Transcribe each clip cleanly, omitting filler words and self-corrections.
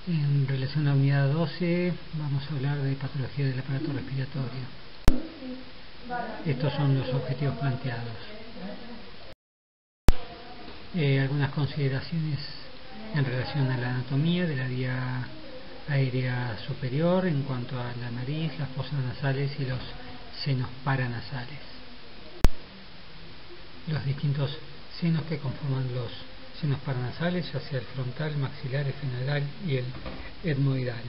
En relación a la unidad 12 vamos a hablar de patología del aparato respiratorio. Estos son los objetivos planteados. Algunas consideraciones en relación a la anatomía de la vía aérea superior en cuanto a la nariz, las fosas nasales y los senos paranasales. Los distintos senos que conforman los senos paranasales, ya sea el frontal, maxilar, efenoidal y el etmoidal.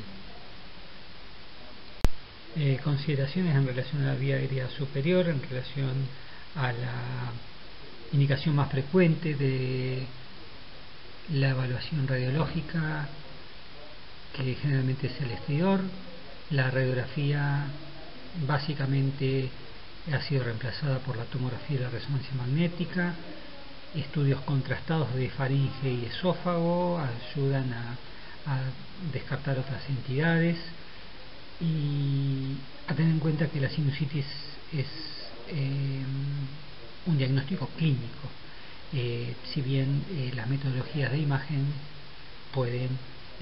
Consideraciones en relación a la vía aérea superior, en relación a la indicación más frecuente de la evaluación radiológica, que generalmente es el exterior. La radiografía básicamente ha sido reemplazada por la tomografía y la resonancia magnética. Estudios contrastados de faringe y esófago ayudan a descartar otras entidades y a tener en cuenta que la sinusitis es un diagnóstico clínico. Si bien las metodologías de imagen pueden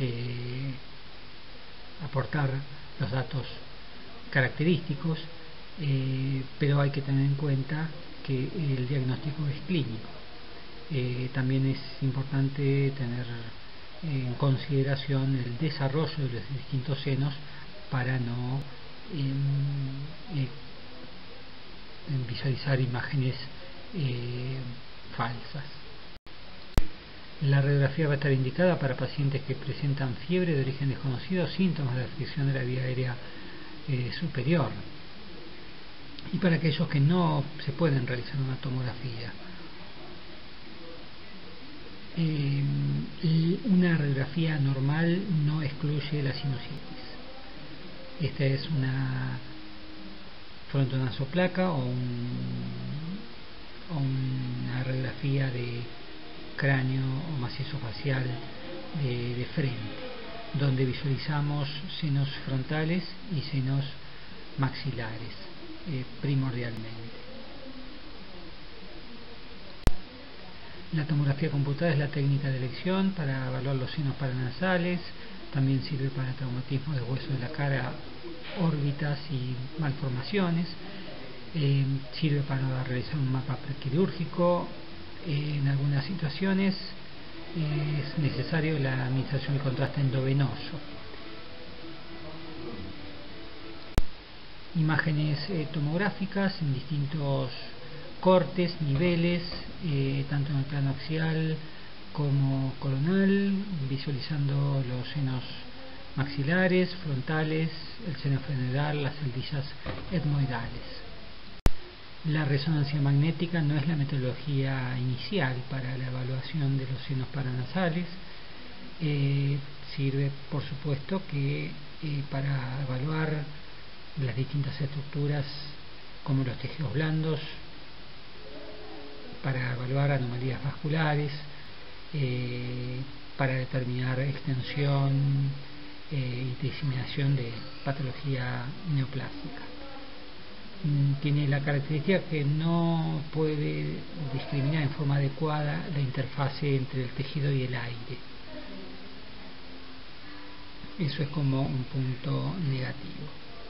aportar los datos característicos, pero hay que tener en cuenta que el diagnóstico es clínico. También es importante tener en consideración el desarrollo de los distintos senos para no visualizar imágenes falsas. La radiografía va a estar indicada para pacientes que presentan fiebre de origen desconocido, síntomas de afección de la vía aérea superior, y para aquellos que no se pueden realizar una tomografía. Una radiografía normal no excluye la sinusitis. Esta es una frontonasoplaca o una radiografía de cráneo o macizo facial de frente, donde visualizamos senos frontales y senos maxilares primordialmente. La tomografía computada es la técnica de elección para evaluar los senos paranasales. También sirve para traumatismo de hueso de la cara, órbitas y malformaciones. Sirve para realizar un mapa prequirúrgico. En algunas situaciones es necesario la administración del contraste endovenoso. Imágenes tomográficas en distintos cortes, niveles, tanto en el plano axial como coronal, visualizando los senos maxilares, frontales, el seno efenoidal, las celdillas etmoidales. La resonancia magnética no es la metodología inicial para la evaluación de los senos paranasales. Sirve, por supuesto, que para evaluar las distintas estructuras como los tejidos blandos, para evaluar anomalías vasculares, para determinar extensión y diseminación de patología neoplástica. Tiene la característica que no puede discriminar en forma adecuada la interfase entre el tejido y el aire. Eso es como un punto negativo.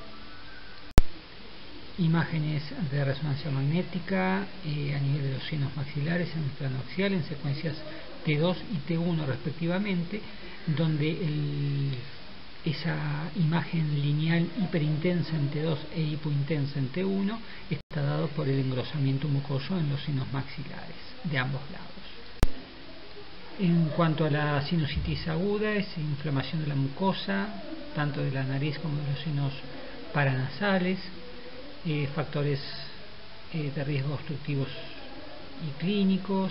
Imágenes de resonancia magnética a nivel de los senos maxilares en el plano axial en secuencias T2 y T1 respectivamente, donde esa imagen lineal hiperintensa en T2 e hipointensa en T1 está dado por el engrosamiento mucoso en los senos maxilares de ambos lados. En cuanto a la sinusitis aguda, es inflamación de la mucosa, tanto de la nariz como de los senos paranasales. Factores de riesgo obstructivos y clínicos.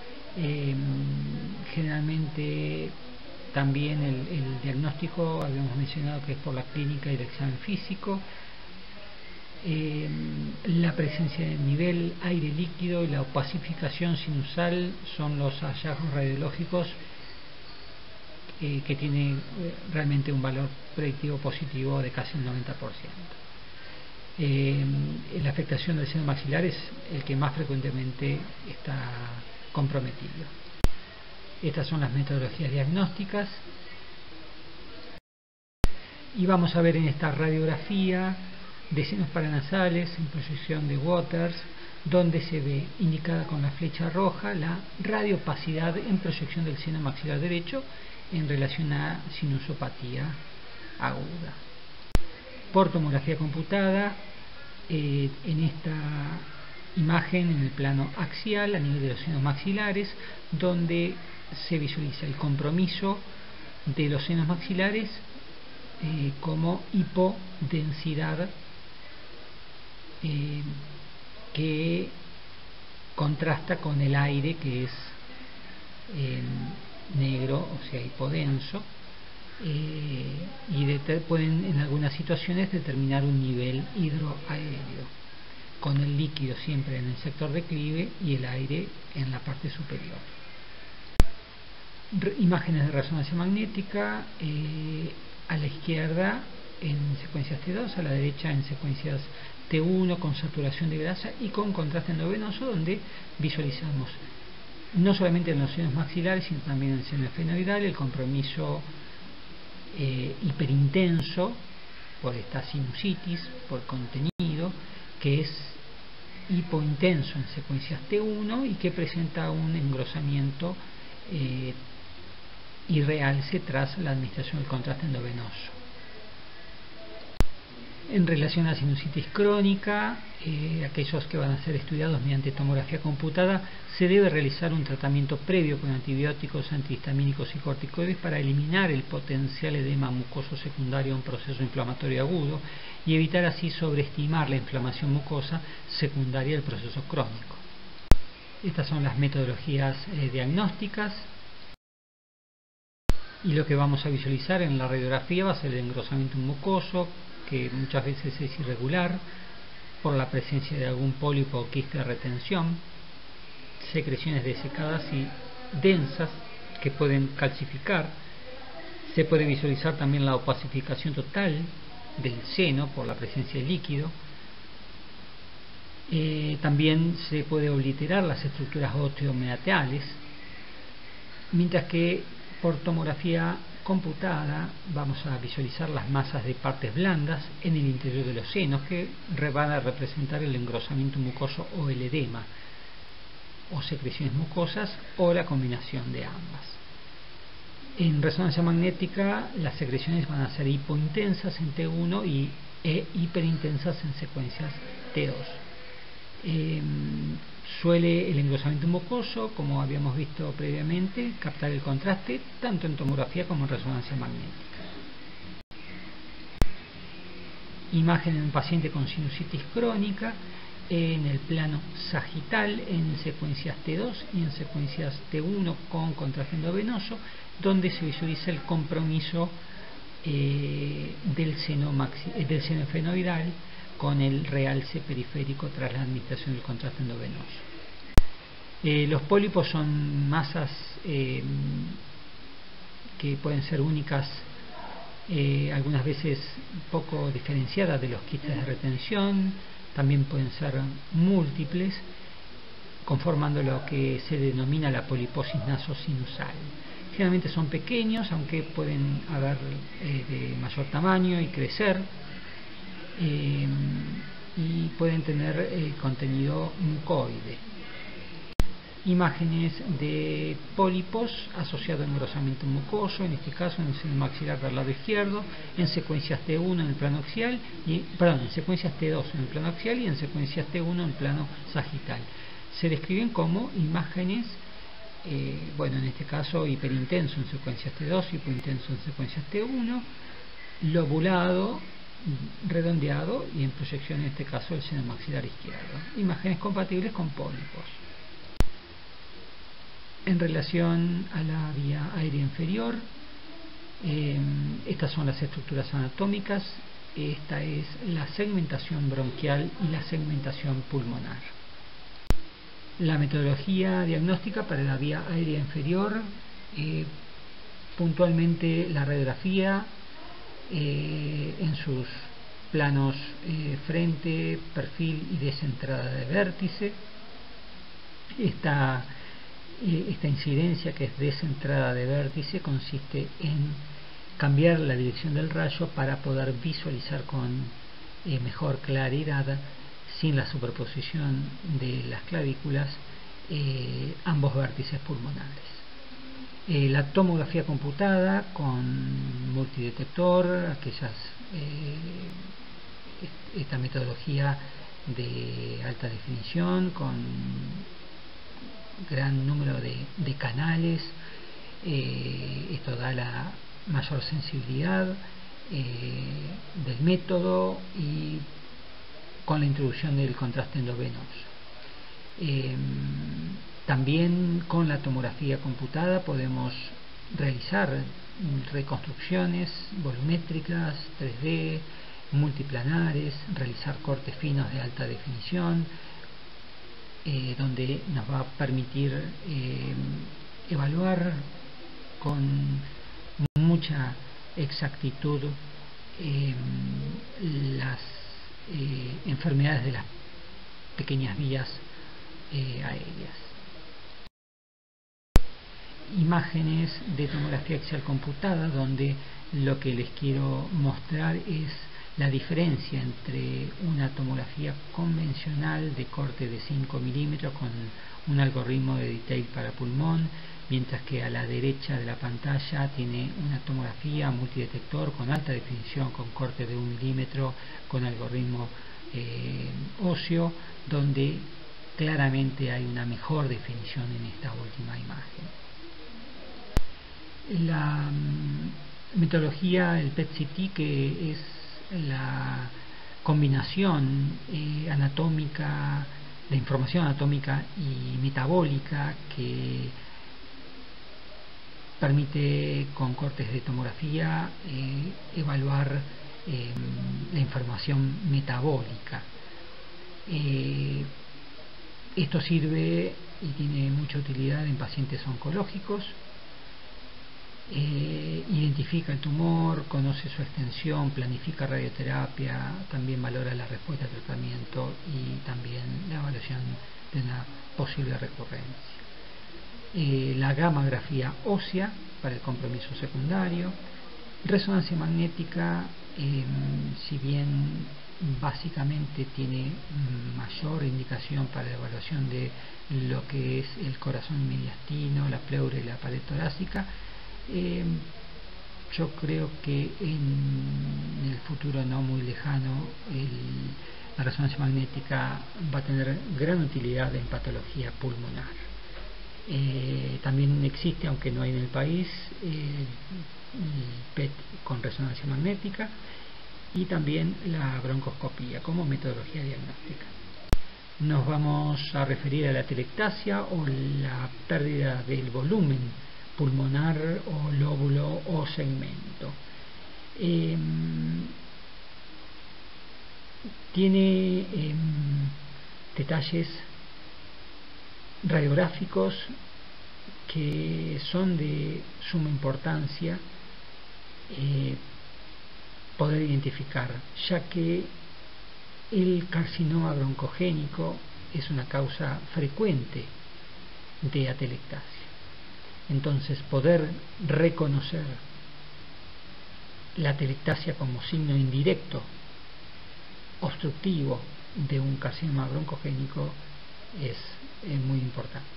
Generalmente también el diagnóstico habíamos mencionado que es por la clínica y el examen físico. La presencia de nivel aire líquido y la opacificación sinusal son los hallazgos radiológicos que tienen realmente un valor predictivo positivo de casi el 90%. La afectación del seno maxilar es el que más frecuentemente está comprometido. Estas son las metodologías diagnósticas. Y vamos a ver en esta radiografía de senos paranasales en proyección de Waters, donde se ve indicada con la flecha roja la radiopacidad en proyección del seno maxilar derecho en relación a sinusopatía aguda. Por tomografía computada, en esta imagen en el plano axial a nivel de los senos maxilares, donde se visualiza el compromiso de los senos maxilares como hipodensidad que contrasta con el aire, que es negro, o sea, hipodenso, y pueden en algunas situaciones determinar un nivel hidroaéreo, con el líquido siempre en el sector declive y el aire en la parte superior. Imágenes de resonancia magnética, a la izquierda en secuencias T2, a la derecha en secuencias T1 con saturación de grasa y con contraste endovenoso, donde visualizamos no solamente en los senos maxilares, sino también en el seno esfenoidal el compromiso hiperintenso por esta sinusitis, por contenido, que es hipointenso en secuencias T1 y que presenta un engrosamiento y realce tras la administración del contraste endovenoso. En relación a la sinusitis crónica, aquellos que van a ser estudiados mediante tomografía computada, se debe realizar un tratamiento previo con antibióticos, antihistamínicos y corticoides para eliminar el potencial edema mucoso secundario a un proceso inflamatorio agudo y evitar así sobreestimar la inflamación mucosa secundaria del proceso crónico. Estas son las metodologías diagnósticas. Y lo que vamos a visualizar en la radiografía va a ser el engrosamiento mucoso, que muchas veces es irregular por la presencia de algún pólipo o quiste de retención, secreciones desecadas y densas que pueden calcificar. Se puede visualizar también la opacificación total del seno por la presencia de líquido. También se puede obliterar las estructuras osteomeateales, mientras que por tomografía computada vamos a visualizar las masas de partes blandas en el interior de los senos, que van a representar el engrosamiento mucoso o el edema, o secreciones mucosas, o la combinación de ambas. En resonancia magnética las secreciones van a ser hipointensas en T1 e hiperintensas en secuencias T2. Suele el engrosamiento mucoso, como habíamos visto previamente, captar el contraste tanto en tomografía como en resonancia magnética. Imagen en un paciente con sinusitis crónica en el plano sagital en secuencias T2 y en secuencias T1 con contraste endovenoso, donde se visualiza el compromiso del seno esfenoidal con el realce periférico tras la administración del contraste endovenoso. Los pólipos son masas que pueden ser únicas, algunas veces poco diferenciadas de los quistes de retención, también pueden ser múltiples, conformando lo que se denomina la poliposis nasosinusal. Generalmente son pequeños, aunque pueden haber de mayor tamaño y crecer, y pueden tener contenido mucoide. Imágenes de pólipos asociados a engrosamiento mucoso, en este caso en el seno maxilar del lado izquierdo, en secuencias T1 en el plano axial, en secuencias T2 en el plano axial y en secuencias T1 en el plano sagital. Se describen como imágenes, en este caso hiperintenso en secuencias T2, hipointenso en secuencias T1, lobulado, redondeado y en proyección, en este caso, el seno maxilar izquierdo. Imágenes compatibles con pólipos. En relación a la vía aérea inferior, estas son las estructuras anatómicas. Esta es la segmentación bronquial y la segmentación pulmonar. La metodología diagnóstica para la vía aérea inferior, puntualmente la radiografía en sus planos frente, perfil y desentrada de vértice. Esta incidencia, que es desentrada de vértice, consiste en cambiar la dirección del rayo para poder visualizar con mejor claridad, sin la superposición de las clavículas, ambos vértices pulmonares. La tomografía computada con multidetector, esta metodología de alta definición con gran número de canales, esto da la mayor sensibilidad del método, y con la introducción del contraste endovenoso. También con la tomografía computada podemos realizar reconstrucciones volumétricas 3D, multiplanares, realizar cortes finos de alta definición, donde nos va a permitir evaluar con mucha exactitud las enfermedades de las pequeñas vías aéreas. Imágenes de tomografía axial computada, donde lo que les quiero mostrar es la diferencia entre una tomografía convencional de corte de 5 milímetros con un algoritmo de detail para pulmón, mientras que a la derecha de la pantalla tiene una tomografía multidetector con alta definición, con corte de 1 milímetro, con algoritmo óseo, donde claramente hay una mejor definición en esta última imagen. La metodología, el PET-CT, que es la combinación anatómica, de información anatómica y metabólica, que permite con cortes de tomografía evaluar la información metabólica. Esto sirve y tiene mucha utilidad en pacientes oncológicos. Identifica el tumor, conoce su extensión, planifica radioterapia, también valora la respuesta al tratamiento y también la evaluación de una posible recurrencia. La gammagrafía ósea para el compromiso secundario. Resonancia magnética, si bien básicamente tiene mayor indicación para la evaluación de lo que es el corazón mediastino, la pleura y la pared torácica, yo creo que en el futuro no muy lejano la resonancia magnética va a tener gran utilidad en patología pulmonar. También existe, aunque no hay en el país, el PET con resonancia magnética, y también la broncoscopía como metodología diagnóstica. Nos vamos a referir a la atelectasia, o la pérdida del volumen pulmonar o lóbulo o segmento. Tiene detalles radiográficos que son de suma importancia poder identificar, ya que el carcinoma broncogénico es una causa frecuente de atelectasia. Entonces, poder reconocer la atelectasia como signo indirecto obstructivo de un carcinoma broncogénico es muy importante.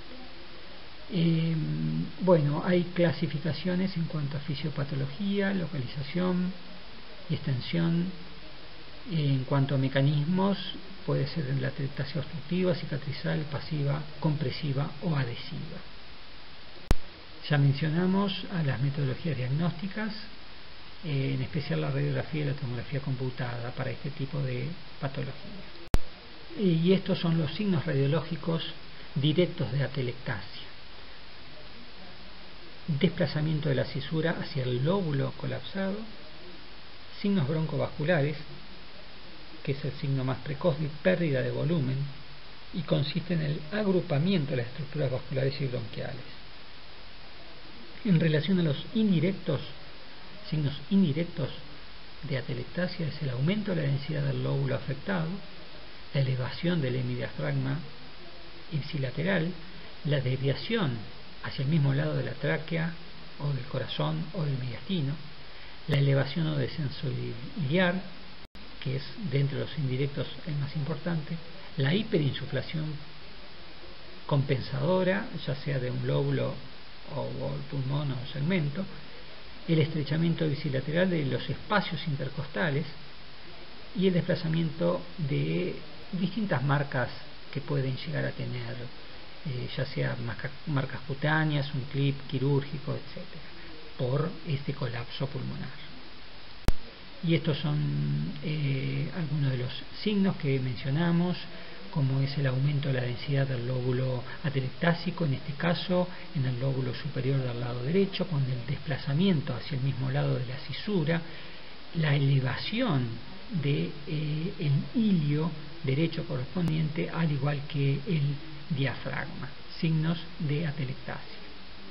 Bueno, hay clasificaciones en cuanto a fisiopatología, localización y extensión. En cuanto a mecanismos, puede ser la atelectasia obstructiva, cicatrizal, pasiva, compresiva o adhesiva. Ya mencionamos a las metodologías diagnósticas, en especial la radiografía y la tomografía computada para este tipo de patología. Y estos son los signos radiológicos directos de atelectasia: desplazamiento de la cisura hacia el lóbulo colapsado, signos broncovasculares, que es el signo más precoz de pérdida de volumen y consiste en el agrupamiento de las estructuras vasculares y bronquiales. En relación a los indirectos, signos indirectos de atelectasia, es el aumento de la densidad del lóbulo afectado, la elevación del hemidiafragma ipsilateral, la desviación hacia el mismo lado de la tráquea o del corazón o del mediastino, la elevación o descenso iliar, que es dentro de los indirectos el más importante, la hiperinsuflación compensadora, ya sea de un lóbulo o el pulmón o segmento, el estrechamiento bisilateral de los espacios intercostales y el desplazamiento de distintas marcas que pueden llegar a tener, ya sea marcas cutáneas, un clip quirúrgico, etcétera, por este colapso pulmonar. Y estos son algunos de los signos que mencionamos, como es el aumento de la densidad del lóbulo atelectásico, en este caso en el lóbulo superior del lado derecho, con el desplazamiento hacia el mismo lado de la cisura, la elevación del ilio derecho correspondiente, al igual que el diafragma, signos de atelectasia.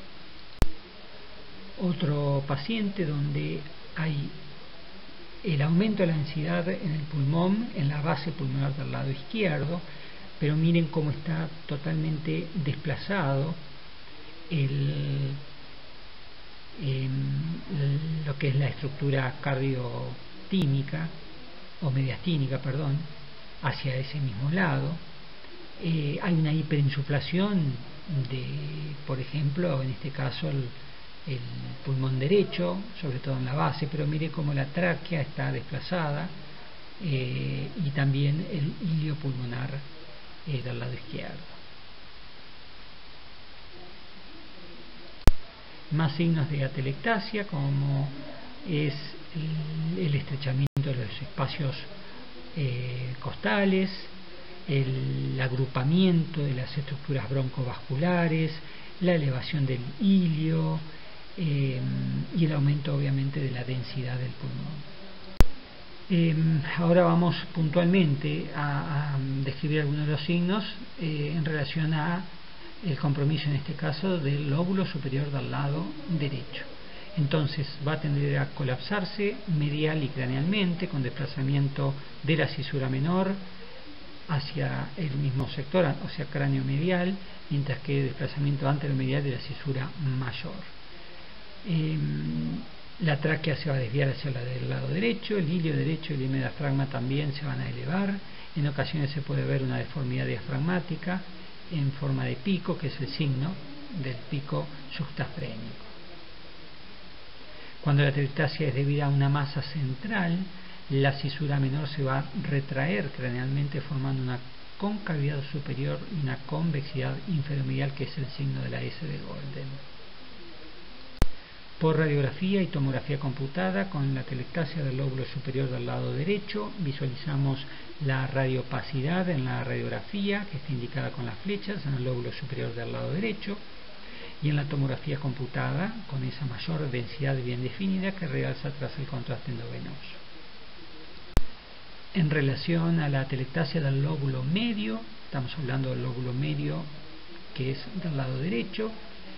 Otro paciente donde hay el aumento de la densidad en el pulmón, en la base pulmonar del lado izquierdo, pero miren cómo está totalmente desplazado lo que es la estructura cardiotímica o mediastínica, perdón, hacia ese mismo lado. Hay una hiperinsuflación de, por ejemplo, en este caso el pulmón derecho, sobre todo en la base, pero mire cómo la tráquea está desplazada, y también el ilio pulmonar del lado izquierdo. Más signos de atelectasia, como es el estrechamiento de los espacios costales, el agrupamiento de las estructuras broncovasculares, la elevación del ilio, y el aumento obviamente de la densidad del pulmón. Ahora vamos puntualmente a describir algunos de los signos en relación a el compromiso, en este caso, del lóbulo superior del lado derecho. Entonces va a tender a colapsarse medial y cranealmente, con desplazamiento de la cisura menor hacia el mismo sector, hacia cráneo medial, mientras que desplazamiento anteromedial de la cisura mayor. La tráquea se va a desviar hacia el lado derecho, el ilio derecho y el diafragma también se van a elevar. En ocasiones se puede ver una deformidad diafragmática en forma de pico, que es el signo del pico yuxtafrénico. Cuando la atelectasia es debida a una masa central, la cisura menor se va a retraer cranealmente, formando una concavidad superior y una convexidad inferomedial, que es el signo de la S de Golden. Por radiografía y tomografía computada, con la atelectasia del lóbulo superior del lado derecho, visualizamos la radiopacidad en la radiografía, que está indicada con las flechas en el lóbulo superior del lado derecho, y en la tomografía computada, con esa mayor densidad bien definida que realza tras el contraste endovenoso. En relación a la atelectasia del lóbulo medio, estamos hablando del lóbulo medio, que es del lado derecho.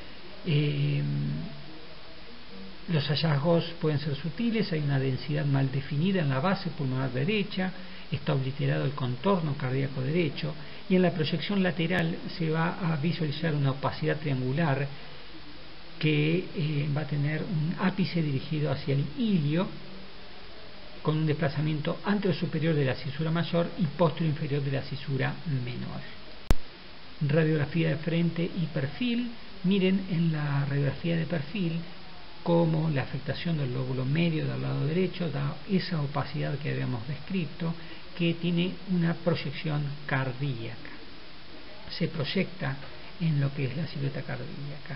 Los hallazgos pueden ser sutiles, hay una densidad mal definida en la base pulmonar derecha, está obliterado el contorno cardíaco derecho, y en la proyección lateral se va a visualizar una opacidad triangular que va a tener un ápice dirigido hacia el ilio, con un desplazamiento anterosuperior de la cisura mayor y posterior-inferior de la cisura menor. Radiografía de frente y perfil. Miren en la radiografía de perfil cómo la afectación del lóbulo medio del lado derecho da esa opacidad que habíamos descrito, que tiene una proyección cardíaca. Se proyecta en lo que es la silueta cardíaca.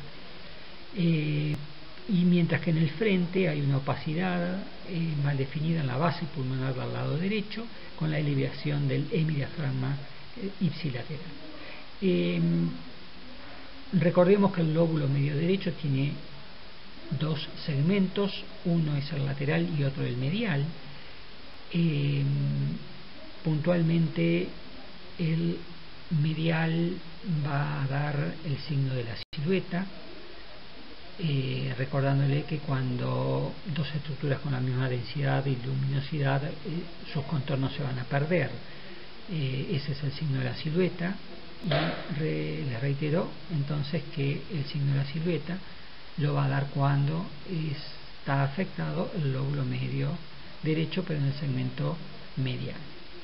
Y mientras que en el frente hay una opacidad mal definida en la base pulmonar del lado derecho, con la elevación del hemidiafragma ipsilateral. Recordemos que el lóbulo medio derecho tiene dos segmentos, uno es el lateral y otro el medial. Puntualmente el medial va a dar el signo de la silueta, recordándole que cuando dos estructuras con la misma densidad y luminosidad, sus contornos se van a perder. Ese es el signo de la silueta, y les reitero entonces que el signo de la silueta lo va a dar cuando es está afectado el lóbulo medio derecho, pero en el segmento medial.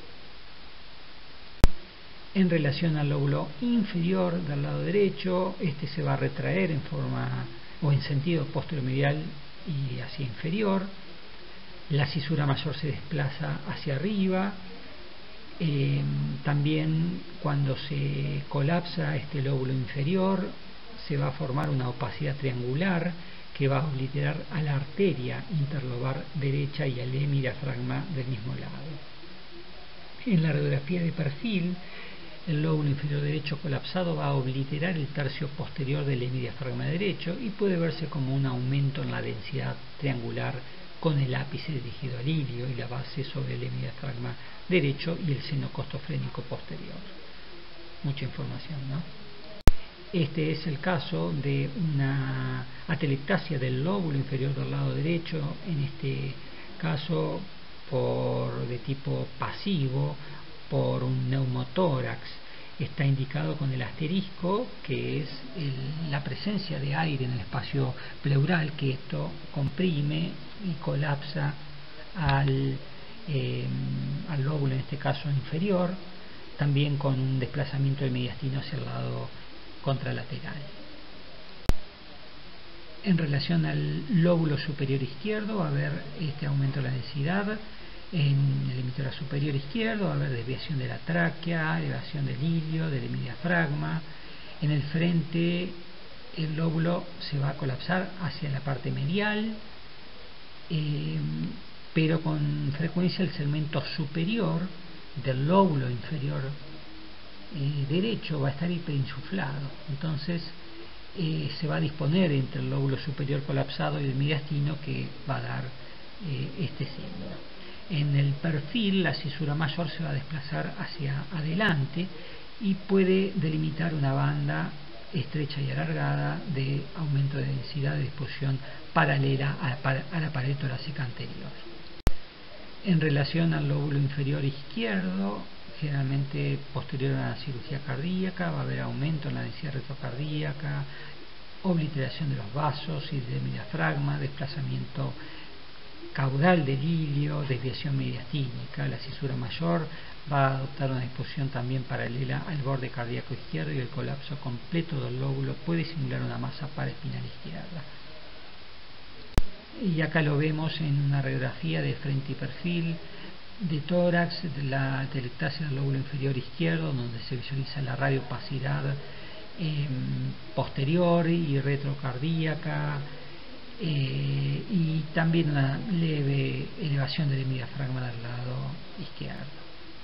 En relación al lóbulo inferior del lado derecho, este se va a retraer en forma o en sentido posteromedial y hacia inferior. La cisura mayor se desplaza hacia arriba. También cuando se colapsa este lóbulo inferior se va a formar una opacidad triangular que va a obliterar a la arteria interlobar derecha y al hemidiafragma del mismo lado. En la radiografía de perfil, el lóbulo inferior derecho colapsado va a obliterar el tercio posterior del hemidiafragma derecho y puede verse como un aumento en la densidad triangular con el ápice dirigido al ilio y la base sobre el hemidiafragma derecho y el seno costofrénico posterior. Mucha información, ¿no? Este es el caso de una atelectasia del lóbulo inferior del lado derecho, en este caso de tipo pasivo, por un neumotórax. Está indicado con el asterisco, que es la presencia de aire en el espacio pleural, que esto comprime y colapsa al lóbulo, en este caso inferior, también con un desplazamiento del mediastino hacia el lado contralateral. En relación al lóbulo superior izquierdo va a haber este aumento de la densidad. En el hemisferio superior izquierdo va a haber desviación de la tráquea, elevación del ilio, del hemidiafragma. En el frente el lóbulo se va a colapsar hacia la parte medial, pero con frecuencia el segmento superior del lóbulo inferior derecho va a estar hiperinsuflado. Entonces se va a disponer entre el lóbulo superior colapsado y el mediastino, que va a dar este signo. En el perfil, la cisura mayor se va a desplazar hacia adelante y puede delimitar una banda estrecha y alargada de aumento de densidad de disposición paralela a la pared torácica anterior. En relación al lóbulo inferior izquierdo, generalmente posterior a la cirugía cardíaca, va a haber aumento en la densidad retrocardíaca, obliteración de los vasos y del hemidiafragma, desplazamiento caudal del ilio, desviación mediastínica. La cisura mayor va a adoptar una disposición también paralela al borde cardíaco izquierdo y el colapso completo del lóbulo puede simular una masa paraespinal izquierda. Y acá lo vemos en una radiografía de frente y perfil de tórax, de la atelectasia del lóbulo inferior izquierdo, donde se visualiza la radiopacidad posterior y retrocardíaca, y también una leve elevación del hemidiafragma del lado izquierdo.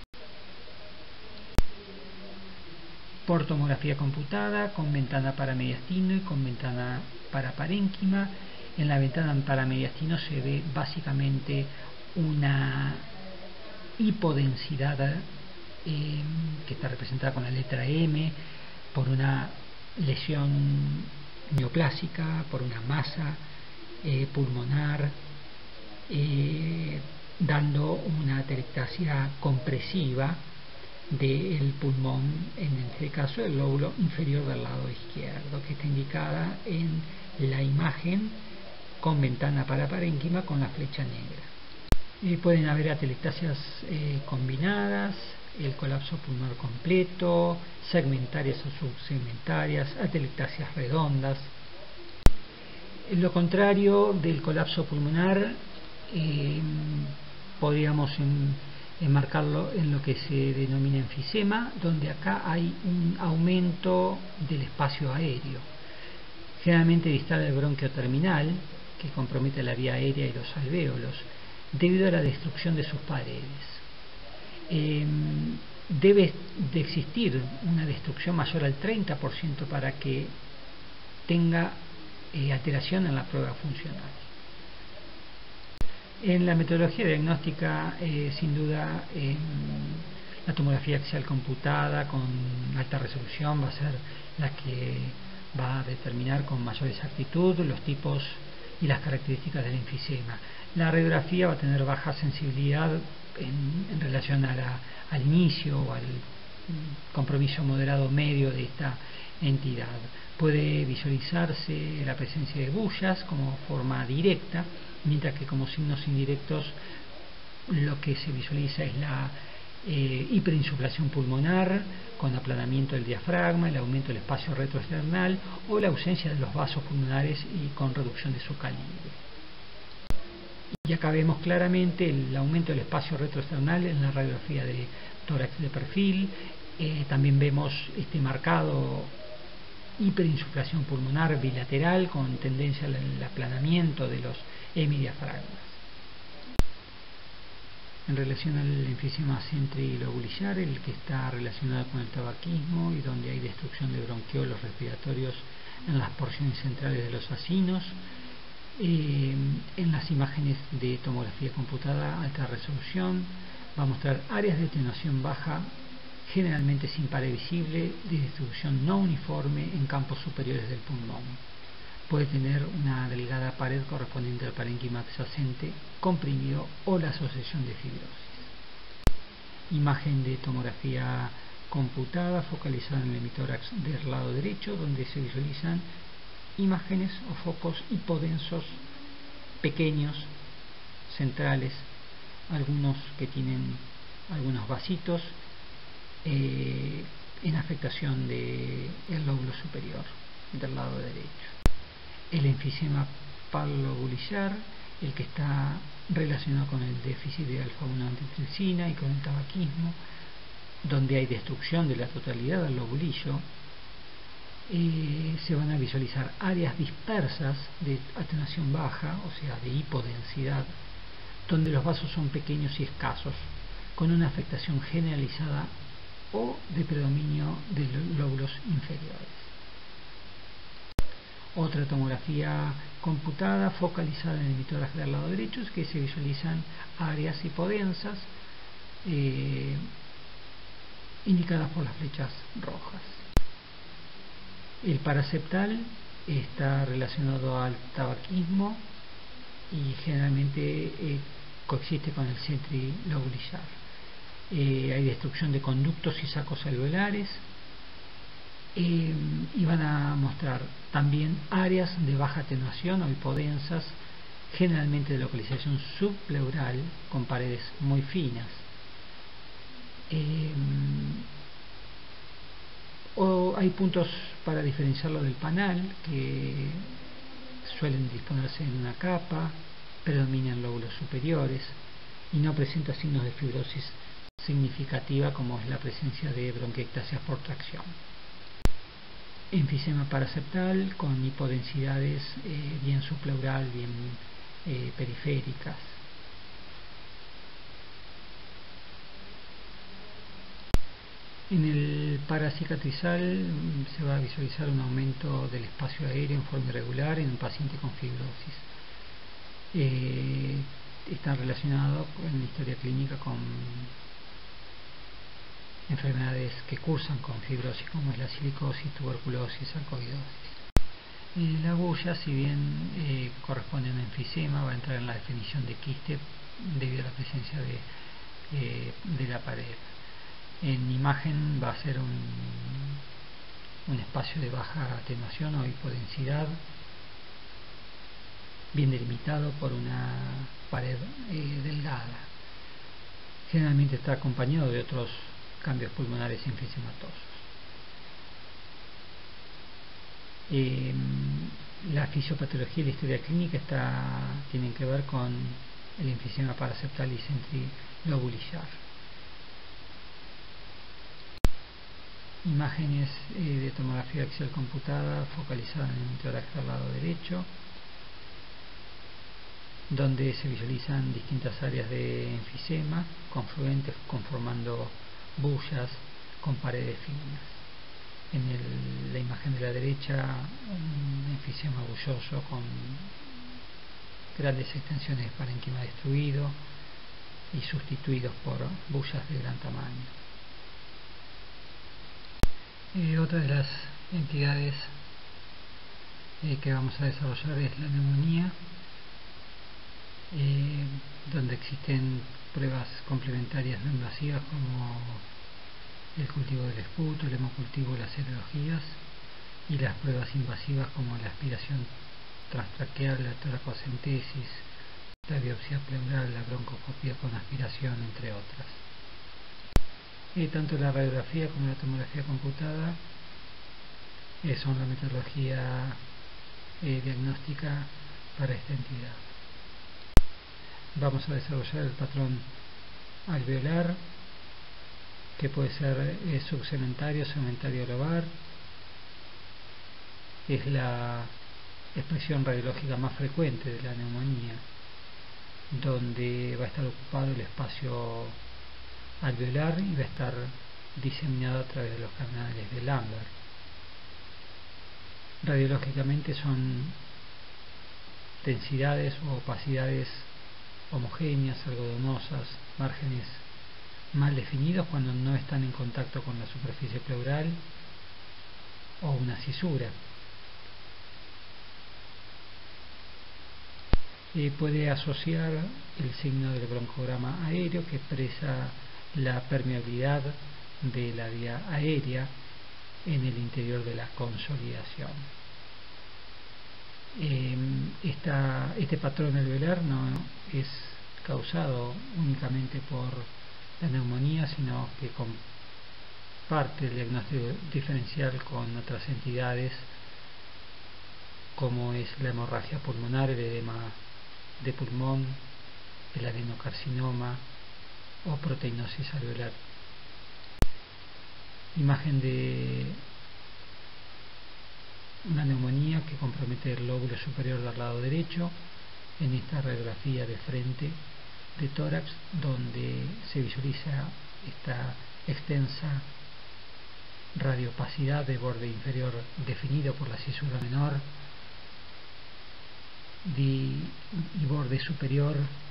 Por tomografía computada, con ventana para mediastino y con ventana para parénquima. En la ventana para mediastino se ve básicamente una hipodensidad que está representada con la letra M, por una lesión neoplásica, por una masa pulmonar, dando una atelectasia compresiva del pulmón, en este caso el lóbulo inferior del lado izquierdo, que está indicada en la imagen con ventana para parénquima con la flecha negra. Pueden haber atelectasias combinadas, el colapso pulmonar completo, segmentarias o subsegmentarias, atelectasias redondas. Lo contrario del colapso pulmonar, podríamos enmarcarlo en lo que se denomina enfisema, donde acá hay un aumento del espacio aéreo, generalmente distal del bronquio terminal, que compromete la vía aérea y los alvéolos, debido a la destrucción de sus paredes. Debe de existir una destrucción mayor al 30% para que tenga alteración en la prueba funcional. En la metodología diagnóstica, sin duda, la tomografía axial computada con alta resolución va a ser la que va a determinar con mayor exactitud los tipos y las características del enfisema. La radiografía va a tener baja sensibilidad en relación al inicio o al compromiso moderado medio de esta entidad. Puede visualizarse la presencia de bullas como forma directa, mientras que como signos indirectos lo que se visualiza es la hiperinsuflación pulmonar con aplanamiento del diafragma, el aumento del espacio retroesternal o la ausencia de los vasos pulmonares y con reducción de su calibre. Y acá vemos claramente el aumento del espacio retroesternal en la radiografía de tórax de perfil. También vemos este marcado hiperinsuflación pulmonar bilateral con tendencia al aplanamiento de los hemidiafragmas. En relación al enfisema centrilobulillar, el que está relacionado con el tabaquismo y donde hay destrucción de bronquiolos respiratorios en las porciones centrales de los acinos, en las imágenes de tomografía computada alta resolución va a mostrar áreas de atenuación baja, generalmente sin pared visible, de distribución no uniforme en campos superiores del pulmón. Puede tener una delgada pared correspondiente al parénquima adyacente comprimido o la asociación de fibrosis. Imagen de tomografía computada focalizada en el hemitórax del lado derecho, donde se visualizan imágenes o focos hipodensos pequeños, centrales, algunos que tienen algunos vasitos en afectación del lóbulo superior del lado derecho. El enfisema paralobulillar, el que está relacionado con el déficit de alfa-1 antitripsina y con el tabaquismo, donde hay destrucción de la totalidad del lobulillo, se van a visualizar áreas dispersas de atenuación baja, o sea, de hipodensidad, donde los vasos son pequeños y escasos, con una afectación generalizada o de predominio de los lóbulos inferiores. Otra tomografía computada focalizada en el hemitórax del lado derecho es que se visualizan áreas hipodensas indicadas por las flechas rojas. El paraseptal está relacionado al tabaquismo y generalmente coexiste con el centrilobulillar. Hay destrucción de conductos y sacos alveolares. Y van a mostrar también áreas de baja atenuación o hipodensas, generalmente de localización subpleural con paredes muy finas. O hay puntos para diferenciarlo del panal que suelen disponerse en una capa, predominan lóbulos superiores y no presenta signos de fibrosis significativa como es la presencia de bronquiectasias por tracción. Enfisema paraseptal con hipodensidades bien subpleural, bien periféricas. En el paracicatrizal se va a visualizar un aumento del espacio aéreo en forma irregular en un paciente con fibrosis. Está relacionado en la historia clínica con enfermedades que cursan con fibrosis como es la silicosis, tuberculosis, sarcoidosis. La bulla, si bien corresponde a un enfisema, va a entrar en la definición de quiste debido a la presencia de la pared. En imagen va a ser un espacio de baja atenuación o hipodensidad, bien delimitado por una pared delgada. Generalmente está acompañado de otros cambios pulmonares enfisematosos. La fisiopatología y la historia clínica tienen que ver con el enfisema paraseptal y centrilobulillar. Imágenes de tomografía axial computada focalizada en el hemitórax del lado derecho, donde se visualizan distintas áreas de enfisema confluentes conformando bullas con paredes finas. En la imagen de la derecha, un enfisema bulloso con grandes extensiones de parénquima destruido y sustituidos por bullas de gran tamaño. Otra de las entidades que vamos a desarrollar es la neumonía, donde existen pruebas complementarias no invasivas como el cultivo del esputo, el hemocultivo, las serologías y las pruebas invasivas como la aspiración transtraqueal, la toracocentesis, la biopsia pleural, la broncoscopia con aspiración, entre otras. Tanto la radiografía como la tomografía computada son la metodología diagnóstica para esta entidad. Vamos a desarrollar el patrón alveolar, que puede ser subsegmentario, segmentario lobar. Es la expresión radiológica más frecuente de la neumonía, donde va a estar ocupado el espacio alveolar y va a estar diseminado a través de los canales de Lambert. Radiológicamente son densidades o opacidades homogéneas, algodonosas, márgenes mal definidos cuando no están en contacto con la superficie pleural o una cisura. Puede asociar el signo del broncograma aéreo, que expresa la permeabilidad de la vía aérea en el interior de la consolidación. Este patrón alveolar no es causado únicamente por la neumonía, sino que comparte el diagnóstico diferencial con otras entidades, como es la hemorragia pulmonar, el edema de pulmón, el adenocarcinoma o proteinosis alveolar. Imagen de una neumonía que compromete el lóbulo superior del lado derecho en esta radiografía de frente de tórax, donde se visualiza esta extensa radioopacidad de borde inferior definido por la cisura menor y borde superior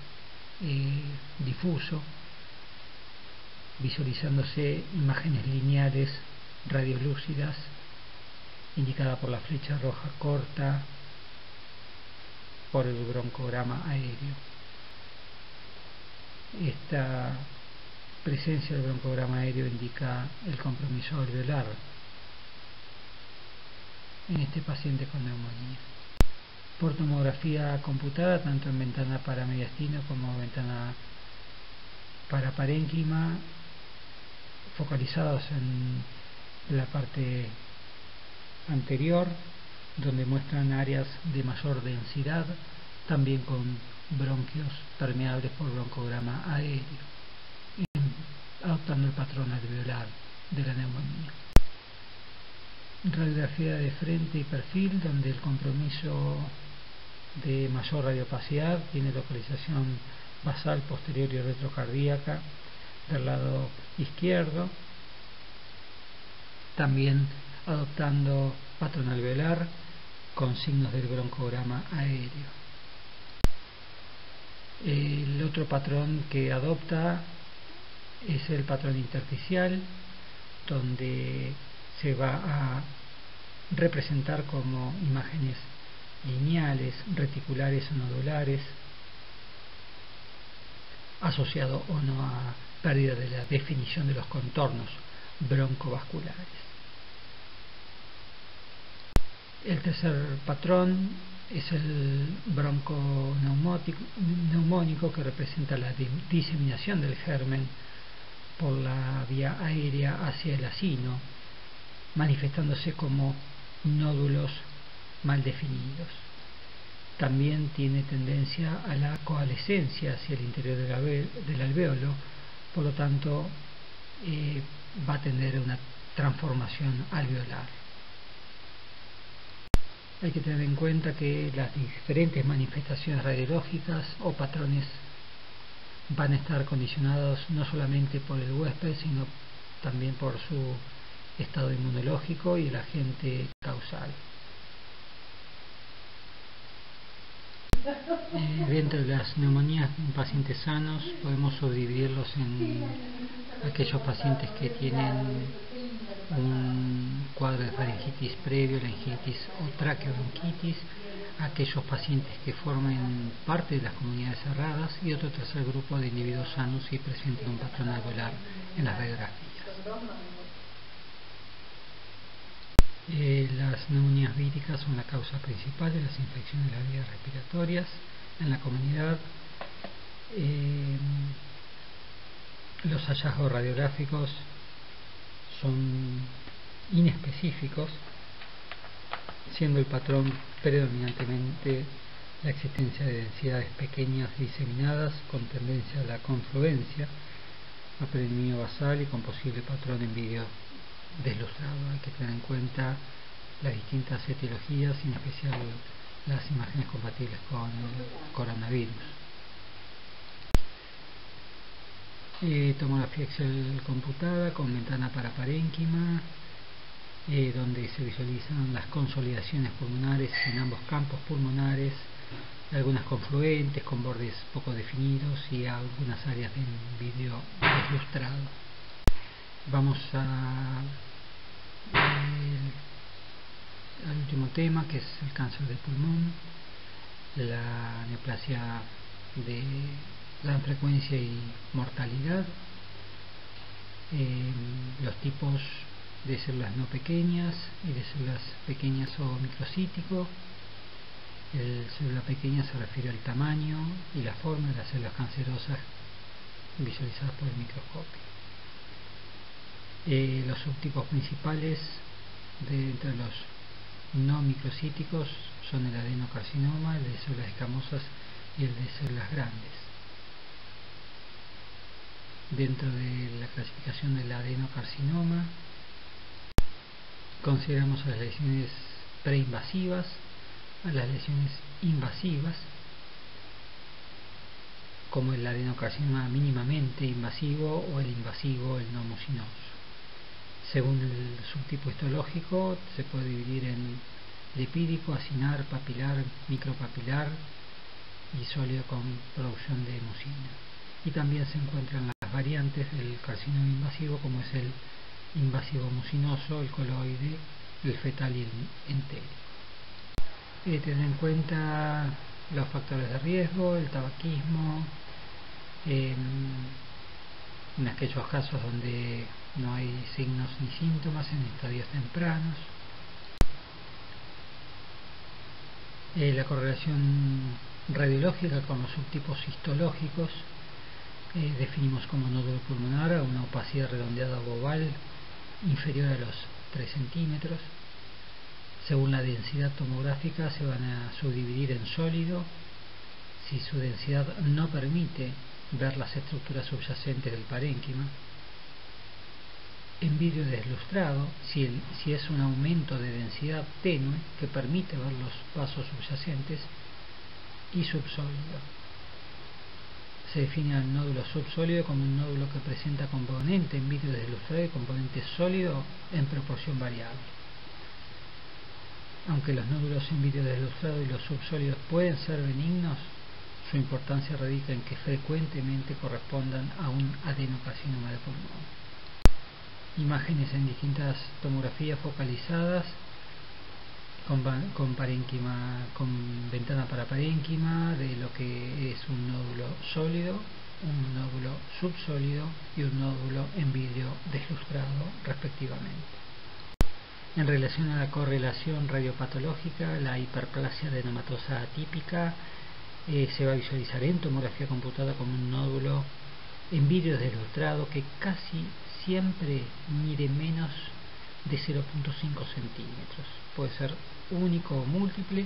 difuso, visualizándose imágenes lineales radiolúcidas indicada por la flecha roja corta por el broncograma aéreo. Esta presencia del broncograma aéreo indica el compromiso alveolar en este paciente con neumonía. Por tomografía computada, tanto en ventana paramediastino como ventana paraparénquima, focalizados en la parte anterior, donde muestran áreas de mayor densidad, también con bronquios permeables por broncograma aéreo, adoptando el patrón alveolar de la neumonía. Radiografía de frente y perfil, donde el compromiso de mayor radiopacidad tiene localización basal, posterior y retrocardíaca del lado izquierdo, también adoptando patrón alveolar con signos del broncograma aéreo. El otro patrón que adopta es el patrón intersticial, donde se va a representar como imágenes lineales, reticulares o nodulares, asociado o no a pérdida de la definición de los contornos broncovasculares. El tercer patrón es el bronconeumónico, que representa la diseminación del germen por la vía aérea hacia el acino, manifestándose como nódulos mal definidos. También tiene tendencia a la coalescencia hacia el interior del alvéolo, por lo tanto va a tener una transformación alveolar. Hay que tener en cuenta que las diferentes manifestaciones radiológicas o patrones van a estar condicionados no solamente por el huésped, sino también por su estado inmunológico y el agente causal. Dentro de las neumonías en pacientes sanos podemos subdividirlos en aquellos pacientes que tienen un cuadro de faringitis previo, laringitis o traqueobronquitis, aquellos pacientes que formen parte de las comunidades cerradas y otro tercer grupo de individuos sanos y presenten un patrón alveolar en las radiografías. dos no. Las neumonías víricas son la causa principal de las infecciones de las vías respiratorias en la comunidad. Los hallazgos radiográficos son inespecíficos, siendo el patrón predominantemente la existencia de densidades pequeñas diseminadas con tendencia a la confluencia, a predominio basal y con posible patrón en vídeo deslustrado. Hay que tener en cuenta las distintas etiologías, y en especial las imágenes compatibles con el coronavirus. Tomografía axial computada con ventana para parénquima, donde se visualizan las consolidaciones pulmonares en ambos campos pulmonares, algunas confluentes con bordes poco definidos y algunas áreas de vídeo deslustrado. Vamos al último tema, que es el cáncer de pulmón, la neoplasia de gran frecuencia y mortalidad, los tipos de células no pequeñas y de células pequeñas o microcítico. El célula pequeña se refiere al tamaño y la forma de las células cancerosas visualizadas por el microscopio. Los subtipos principales entre los no microcíticos son el adenocarcinoma, el de células escamosas y el de células grandes. Dentro de la clasificación del adenocarcinoma consideramos a las lesiones preinvasivas, a las lesiones invasivas, como el adenocarcinoma mínimamente invasivo o el invasivo, el no mucinoso. Según el subtipo histológico se puede dividir en lipídico, acinar, papilar, micropapilar y sólido con producción de mucina. Y también se encuentran las variantes del carcinoma invasivo, como es el invasivo mucinoso, el coloide, el fetal y el entérico. Tener en cuenta los factores de riesgo, el tabaquismo, en aquellos casos donde no hay signos ni síntomas en estadios tempranos. La correlación radiológica con los subtipos histológicos, definimos como nódulo pulmonar a una opacidad redondeada o oval inferior a los 3 centímetros. Según la densidad tomográfica se van a subdividir en sólido, si su densidad no permite ver las estructuras subyacentes del parénquima; en vídeo deslustrado, si es un aumento de densidad tenue que permite ver los vasos subyacentes; y subsólido. Se define al nódulo subsólido como un nódulo que presenta componente en vídeo deslustrado y componente sólido en proporción variable. Aunque los nódulos en vídeo deslustrado y los subsólidos pueden ser benignos, su importancia radica en que frecuentemente correspondan a un adenocarcinoma de pulmón. Imágenes en distintas tomografías focalizadas con parénquima, con ventana para parénquima, de lo que es un nódulo sólido, un nódulo subsólido y un nódulo en vídeo deslustrado respectivamente. En relación a la correlación radiopatológica, la hiperplasia adenomatosa atípica se va a visualizar en tomografía computada como un nódulo en vídeo deslustrado que casi siempre mide menos de 0.5 centímetros. Puede ser único o múltiple,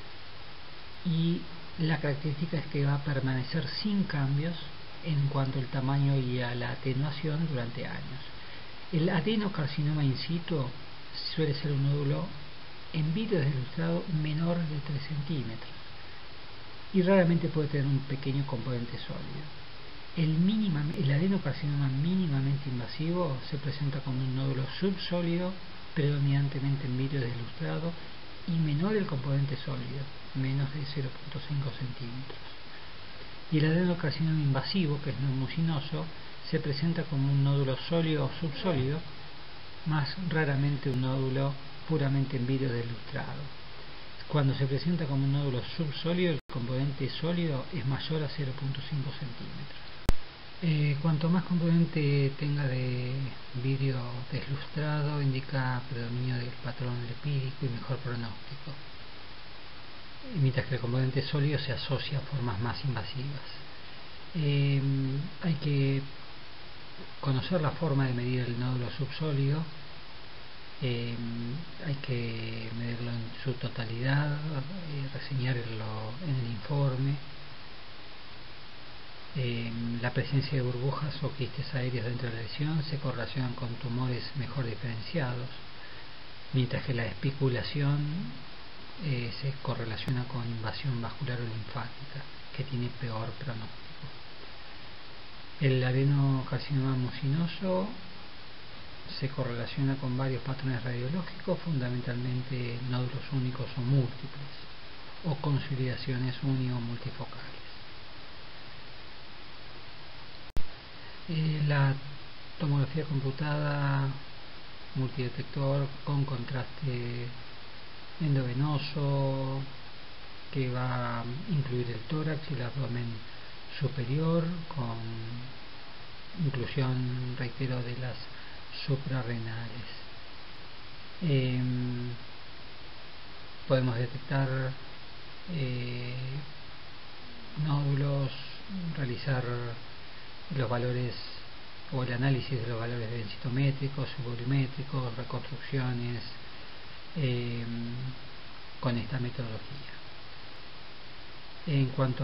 y la característica es que va a permanecer sin cambios en cuanto al tamaño y a la atenuación durante años. El adenocarcinoma in situ suele ser un nódulo en vídeo deslustrado menor de 3 centímetros y raramente puede tener un pequeño componente sólido. El adenocarcinoma mínimamente invasivo se presenta como un nódulo subsólido, predominantemente en vídeo deslustrado y menor el componente sólido, menos de 0.5 centímetros. Y el adenocarcinoma invasivo, que es no mucinoso, se presenta como un nódulo sólido o subsólido, más raramente un nódulo puramente en vídeo deslustrado. Cuando se presenta como un nódulo subsólido, el componente sólido es mayor a 0.5 centímetros. Cuanto más componente tenga de vidrio deslustrado, indica predominio del patrón lipídico y mejor pronóstico, mientras que el componente sólido se asocia a formas más invasivas. Hay que conocer la forma de medir el nódulo subsólido. Hay que medirlo en su totalidad, reseñarlo en el informe. La presencia de burbujas o quistes aéreos dentro de la lesión se correlacionan con tumores mejor diferenciados, mientras que la especulación se correlaciona con invasión vascular o linfática, que tiene peor pronóstico. El adenocarcinoma mucinoso se correlaciona con varios patrones radiológicos, fundamentalmente nódulos únicos o múltiples, o consolidaciones uni o multifocales. La tomografía computada multidetector con contraste endovenoso, que va a incluir el tórax y el abdomen superior, con inclusión, reitero, de las suprarrenales. Podemos detectar nódulos, realizar los valores o el análisis de los valores densitométricos, subvolumétricos, reconstrucciones con esta metodología. En cuanto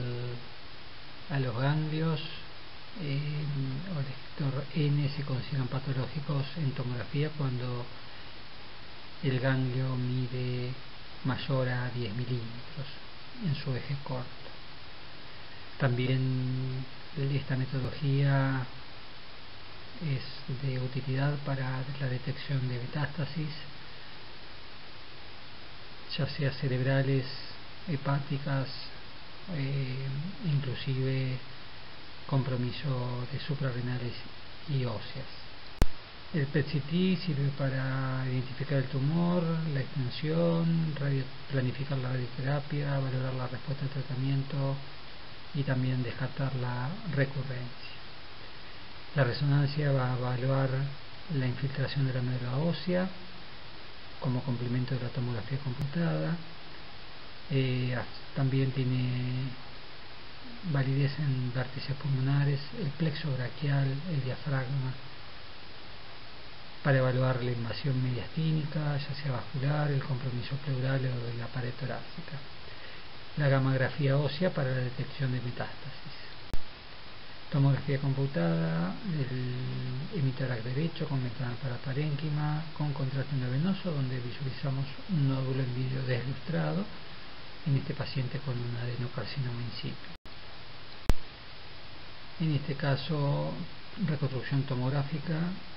a los ganglios, o el efector N se consideran patológicos en tomografía cuando el ganglio mide mayor a 10 milímetros en su eje corto. También esta metodología es de utilidad para la detección de metástasis, ya sea cerebrales, hepáticas, inclusive compromiso de suprarrenales y óseas. El PET-CT sirve para identificar el tumor, la extensión, planificar la radioterapia, valorar la respuesta al tratamiento y también descartar la recurrencia. La resonancia va a evaluar la infiltración de la médula ósea como complemento de la tomografía computada. También tiene validez en vértices pulmonares, el plexo braquial, el diafragma, para evaluar la invasión mediastínica, ya sea vascular, el compromiso pleural o de la pared torácica. La gammagrafía ósea para la detección de metástasis. Tomografía computada del hemitórax derecho con ventana para parénquima, con contraste endovenoso, donde visualizamos un nódulo en vidrio deslustrado, en este paciente con un adenocarcinoma incipient. En este caso, reconstrucción tomográfica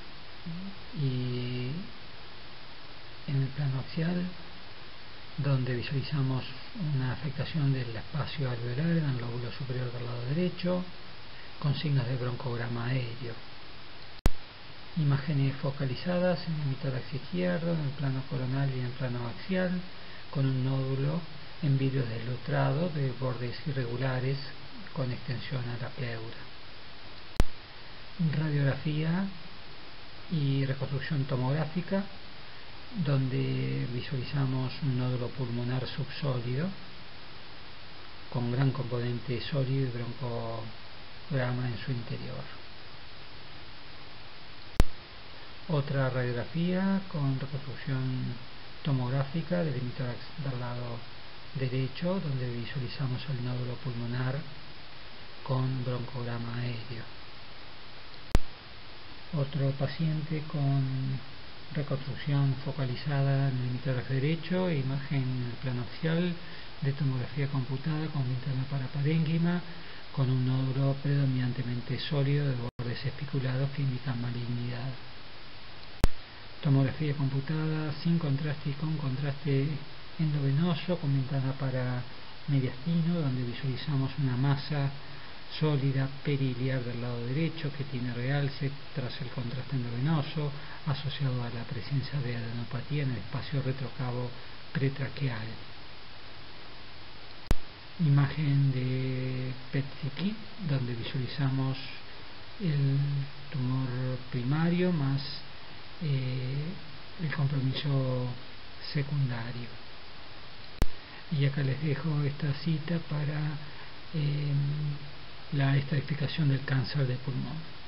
y en el plano axial, donde visualizamos una afectación del espacio alveolar en el lóbulo superior del lado derecho, con signos de broncograma aéreo. Imágenes focalizadas en el hemitórax izquierdo, en el plano coronal y en el plano axial, con un nódulo en vidrio deslustrado de bordes irregulares con extensión a la pleura. Radiografía y reconstrucción tomográfica, donde visualizamos un nódulo pulmonar subsólido con gran componente sólido y broncograma en su interior. Otra radiografía con reconstrucción tomográfica del hemitórax del lado derecho, donde visualizamos el nódulo pulmonar con broncograma aéreo. Otro paciente con reconstrucción focalizada en el hemitórax derecho, imagen en el plano axial de tomografía computada con ventana para parénquima, con un nódulo predominantemente sólido de bordes espiculados que indican malignidad. Tomografía computada sin contraste y con contraste endovenoso, con ventana para mediastino, donde visualizamos una masa sólida periliar del lado derecho que tiene realce tras el contraste endovenoso, asociado a la presencia de adenopatía en el espacio retrocavo pretraqueal. imagen de PET-CT donde visualizamos el tumor primario más el compromiso secundario. Y acá les dejo esta cita para la estratificación del cáncer de pulmón.